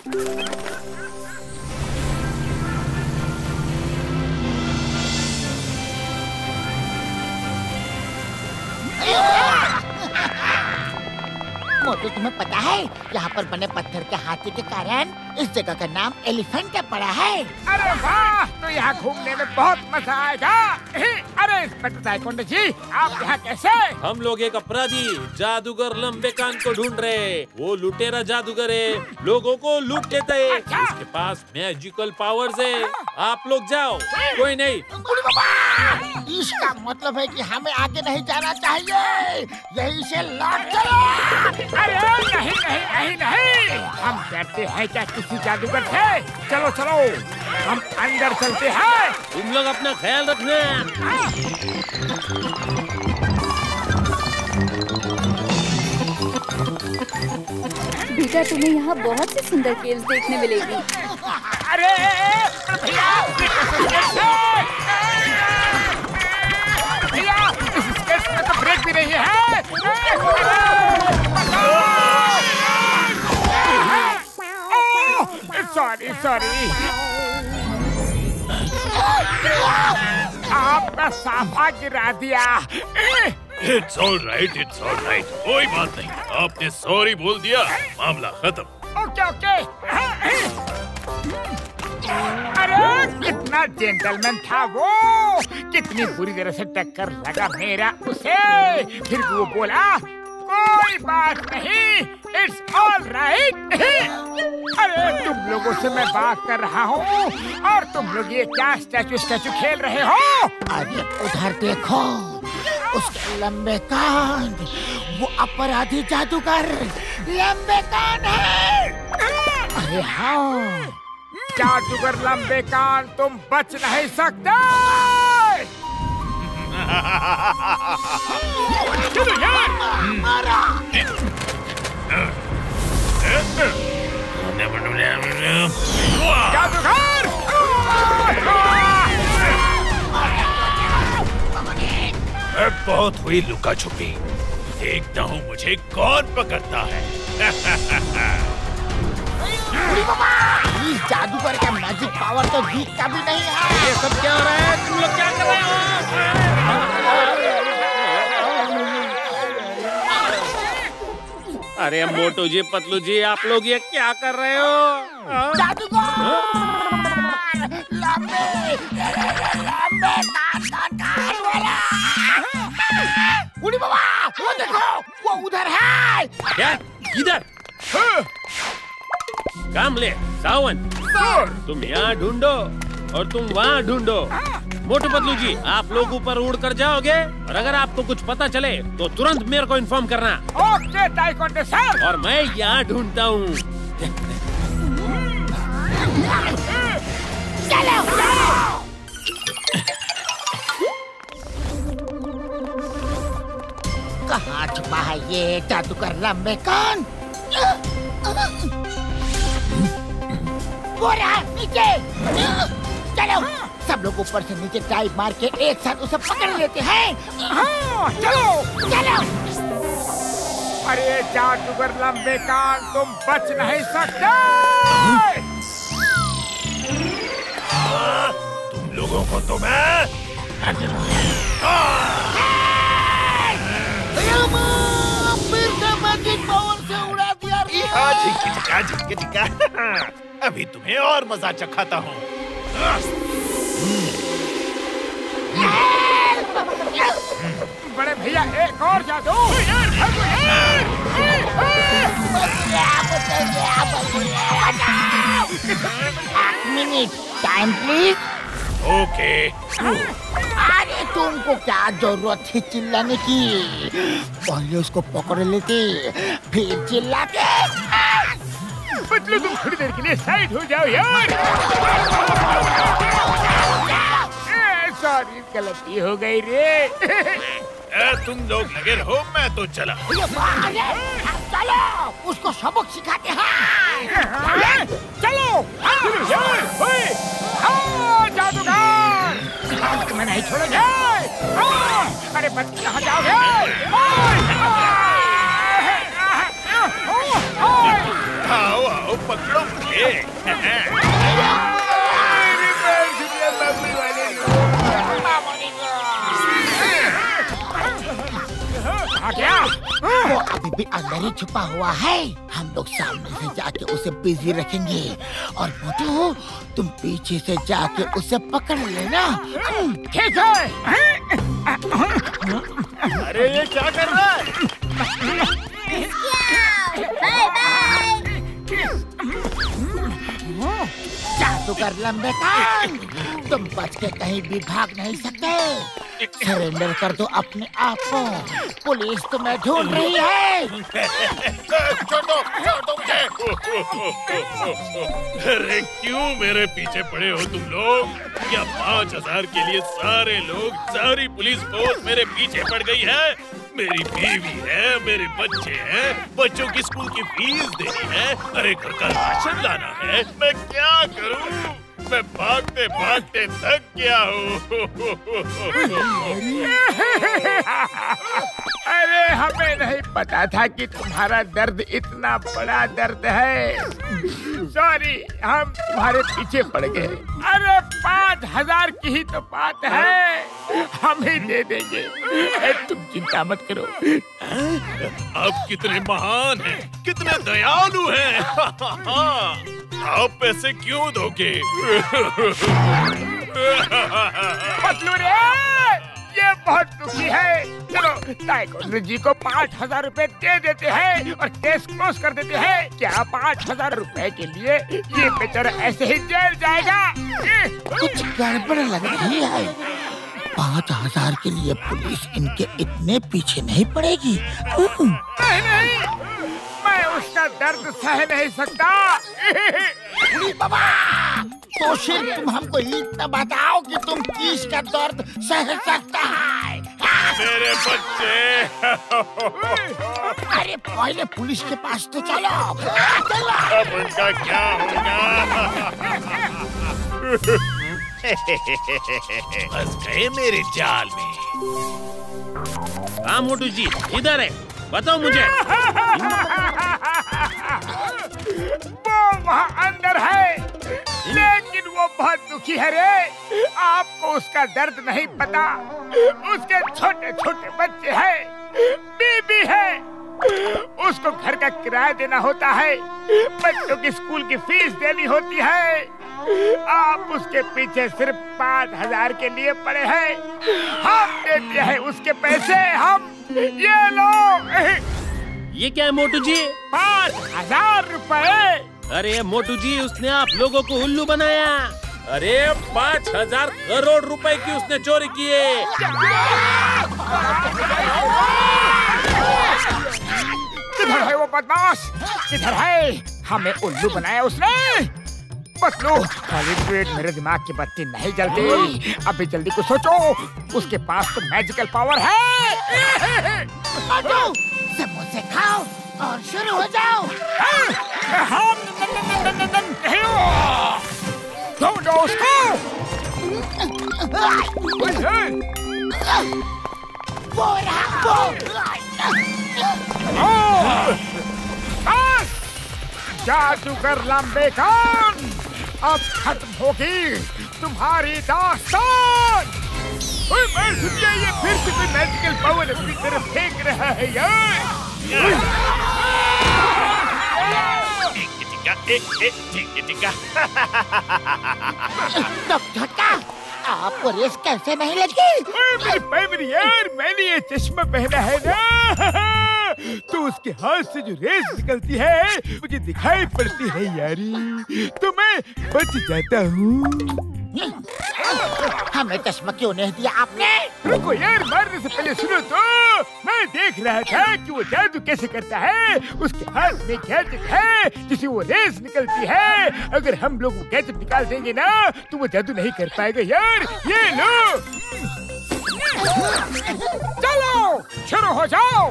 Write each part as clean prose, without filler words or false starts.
मोटू, तुम्हें पता है यहाँ पर बने पत्थर के हाथी के कारण इस जगह का नाम एलिफेंट पड़ा है। अरे वाह, तो यहाँ घूमने में बहुत मजा आएगा। अरे इंस्पेक्टर ताइक्वांडो जी, आप यहाँ कैसे? हम लोग एक अपराधी जादूगर लंबे कान को ढूंढ रहे हैं। वो लुटेरा जादूगर है, लोगों को लूट लेता है। अच्छा? उसके पास मैजिकल पावर्स है। आप लोग जाओ, कोई नहीं। इसका मतलब है कि हमें आगे नहीं जाना चाहिए, यहीं से लौट चलो। अरे नहीं नहीं नहीं नहीं, हम डरते हैं क्या किसी जादूगर से? चलो चलो, हम अंदर चलते हैं। तुम लोग अपना ख्याल रखना। बेटा, तुम्हें यहाँ बहुत सी सुंदर केव्स देखने मिलेगी। अरे भैया, भैया, इस स्केच में तो ब्रेक भी नहीं है। सॉरी सॉरी, आपका साफा गिरा दिया। इट्स ऑल राइट, कोई बात नहीं। आपने सॉरी बोल दिया, मामला खत्म। Okay okay. अरे कितना जेंटलमैन था वो, कितनी बुरी तरह से टक्कर लगा मेरा उसे, फिर वो बोला कोई बात नहीं, इट्स ऑल राइट। अरे तुम लोगों से मैं बात कर रहा हूँ और तुम लोग ये क्या स्टैचू खेल रहे हो? अरे उधर देखो, उसके लंबे कान, वो अपराधी जादूगर लंबे कान है। अरे हाँ, जादूगर लंबे कान, तुम बच नहीं सकते। चलो यार, मारा। जादूगर! बहुत हुई लुका छुपी, देखता हूँ मुझे कौन पकड़ता है। इस जादूगर का मैजिक पावर तो जीत का भी नहीं है। ये सब क्या हो रहा है? तुम लोग क्या कर रहे हो? अरे मोटू जी, पतलू जी, आप लोग ये क्या कर रहे हो? जादूगर! लंबे कान वाला! उड़ी बाबा, वो देखो, वो उधर है। क्या? इधर? काम ले, सावन। तुम यहाँ ढूंढो और तुम वहाँ ढूंढो। मोटू पतलू जी, आप लोग ऊपर उड़ कर जाओगे और अगर आपको कुछ पता चले तो तुरंत मेरे को इन्फॉर्म करना। Okay taekwondo sir. और मैं यहाँ ढूंढता हूँ। चलो। कहाँ छुपा है ये जादूगर लंबे कान? वो रहा नीचे। चलो, सब लोग ऊपर से नीचे डाइव मार के एक साथ उसे पकड़ लेते हैं। हाँ, चलो चलो। अरे जादूगर लंबे कान, तुम बच नहीं सकते। तुम लोगों को तो मैं फिर से मैजिक पावर से उड़ा दिया। झिका। अभी तुम्हें और मजा चखाता हूँ। बड़े भैया, एक और जादू। Minute time please. ओके। अरे तुमको क्या जरूरत थी चिल्लाने की? पहले उसको पकड़ लेते, फिर चिल्लाते। पतलू, तुम थोड़ी देर के लिए साइड हो जाओ यार। सॉरी, गलती हो गई रे। तुम लोग लगे रहो, मैं तो चला। चलो, उसको सबक सिखाते हैं। चलो जादूगर, तुम्हें नहीं छोड़ेंगे। अरे बच्चे कहाँ जाओगे? आओ पकड़ो मुझे। जाएंगे। क्या? वो अभी भी अंदर ही छुपा हुआ है। हम लोग सामने से जाके उसे बिजी रखेंगे और मोटू तुम पीछे से जाके उसे पकड़ लेना। ठीक है। अरे ये क्या कर रहा है? Bye bye. जादूगर लंबे कान, तुम बच के कहीं भी भाग नहीं सकते। सरेंडर कर दो अपने आप को, पुलिस तुम्हें ढूंढ रही है। छोड़ दो मुझे। अरे क्यों मेरे पीछे पड़े हो तुम लोग? क्या 5000 के लिए सारे लोग, सारी पुलिस फोर्स मेरे पीछे पड़ गई है? मेरी बीवी है, मेरे बच्चे हैं, बच्चों की स्कूल की फीस देनी है, अरे घर का राशन लाना है। मैं क्या करूं? मैं भागते भागते थक गया हूँ। अरे हमें नहीं पता था कि तुम्हारा दर्द इतना बड़ा दर्द है। सॉरी, हम तुम्हारे पीछे पड़ गए। अरे 5000 की ही तो बात है, हम ही दे देंगे। तुम चिंता मत करो। आप कितने महान हैं, कितने दयालु हैं। आप पैसे क्यों दोगे? पतलू रे, ये बहुत दुखी है। चलो ताइक्वांडो जी को 5000 रुपए दे देते हैं और केस क्लोज कर देते हैं। क्या 5000 रुपए के लिए ये बेचारा ऐसे ही जेल जाएगा? कुछ गड़बड़ लग रही है। 5000 के लिए पुलिस इनके इतने पीछे नहीं पड़ेगी। नहीं नहीं, मैं उसका दर्द सह नहीं सकता। बाबा, तो फिर तुम हमको इतना बताओ कि तुम किस का दर्द सह सकता है। मेरे बच्चे। अरे पहले पुलिस के पास तो चलो। अब उनका क्या होगा? फंस गए मेरे जाल में। हाँ मोटू जी, इधर है, बताओ मुझे। वो वहाँ अंदर है, लेकिन वो बहुत दुखी है रे। आपको उसका दर्द नहीं पता। उसके छोटे छोटे बच्चे हैं, बीबी है, उसको घर का किराया देना होता है, बच्चों की स्कूल की फीस देनी होती है। आप उसके पीछे सिर्फ 5000 के लिए पड़े हैं। हम देते हैं उसके पैसे, हम। ये लो। ये क्या है मोटू जी? 5000 रुपए। अरे मोटू जी, उसने आप लोगों को उल्लू बनाया। अरे 5000 करोड़ रुपए की उसने चोरी किए। किधर है वो बदमाश? किधर है? हमें उल्लू बनाया उसने। पतलू, खाली पेट मेरे दिमाग की बत्ती नहीं जलती। अभी जल्दी कुछ सोचो, उसके पास तो मैजिकल पावर है। समोसे खाओ और शुरू हो जाओ। ढूंढो उसको। वो रहा बस, जादूगर लंबे कान, अब खत्म होगी तुम्हारी दास्तान। ये फिर से कोई मैजिकल पावर अपनी तरफ फेंक रहा है यार। झटका, आपको रेस कैसे नहीं लगी? मेरी यार, मैंने ये चश्मा पहना है ना, तो उसके हाथ से जो रेस निकलती है मुझे दिखाई पड़ती है यारी, तो मैं बच जाता हूँ। हमें चश्मा क्यों नहीं दिया आपने? रुको यार, मारने से पहले सुनो तो। मैं देख रहा था कि वो जादू कैसे करता है। उसके हाथ में गैजेट है जिसे वो रेस निकलती है। अगर हम लोग वो गैजेट निकाल देंगे ना तो वो जादू नहीं कर पाएगा यार। ये लो, चलो शुरू हो जाओ।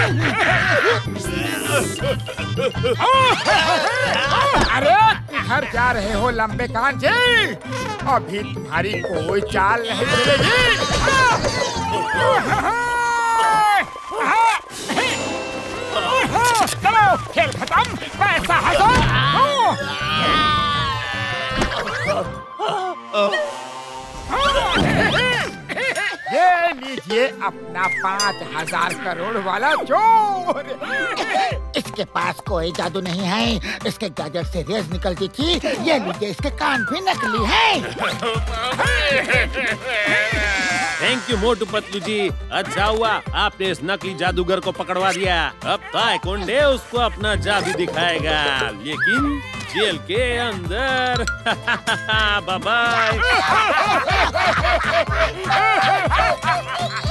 अरे किधर जा रहे हो लंबे कान जी? अभी तुम्हारी कोई चाल नहीं चलेगी। चलो खेल खत्म, पैसा हासिल। ये लीजिए अपना 5,000 करोड़ वाला चोर। इसके पास कोई जादू नहीं है, इसके गैजेट से रेज निकलती थी। ये लीजिए, इसके कान भी नकली हैं। थैंक यू मोटू पतलू जी, अच्छा हुआ आपने इस नकली जादूगर को पकड़वा दिया। अब ताइक्वांडो उसको अपना जादू दिखाएगा, लेकिन जेल के अंदर। Bye bye.